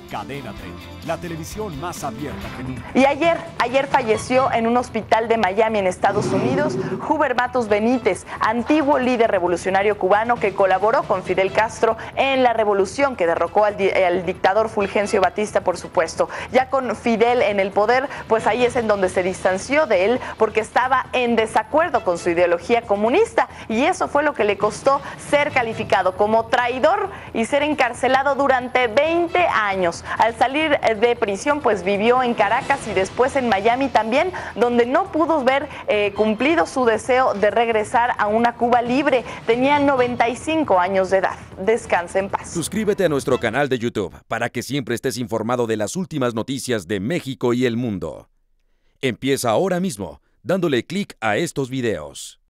Cadena 30, la televisión más abierta que nunca. Y ayer falleció en un hospital de Miami, en Estados Unidos, Huber Matus Benítez, antiguo líder revolucionario cubano que colaboró con Fidel Castro en la revolución que derrocó al dictador Fulgencio Batista, por supuesto. Ya con Fidel en el poder, pues ahí es en donde se distanció de él porque estaba en desacuerdo con su ideología comunista, y eso fue lo que le costó ser calificado como traidor y ser encarcelado durante 20 años. Al salir de prisión, pues vivió en Caracas y después en Miami también, donde no pudo ver cumplido su deseo de regresar a una Cuba libre. Tenía 95 años de edad. Descanse en paz. Suscríbete a nuestro canal de YouTube para que siempre estés informado de las últimas noticias de México y el mundo. Empieza ahora mismo dándole clic a estos videos.